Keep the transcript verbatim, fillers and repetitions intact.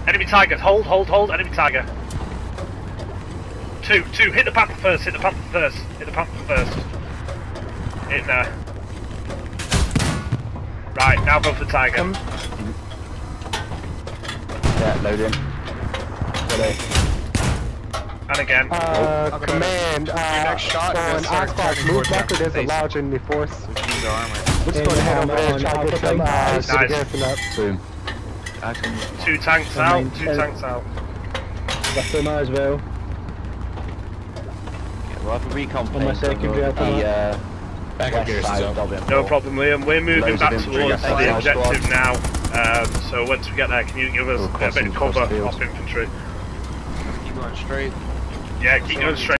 Enemy Tiger, hold, hold, hold, enemy Tiger. Two, two, hit the Panther first, hit the Panther first, hit the Panther first. In there. Right, now go for the Tiger. Come. Yeah, loading. Ready. And again. Uh, Oh, command, uh, next shot, on you're gonna start Oxbox, turning move towards back or them. there's a Face. large enemy force. Which means our armor. We're just gonna head over there and try to get some, uh, Nice. get the garrison up. Boom. Two tanks out, two tanks out. That's them as well. Yeah, we'll have a recon On my phase secondary over after the that. uh, Back up west here, side so. of Dublin. No problem, Liam. We're moving Loads back of infantry, towards I the think, objective squad. now. Um, so once we get there, can you give us We'll a cross bit them of across cover the field. off infantry? Keep going straight. Yeah, keep going straight.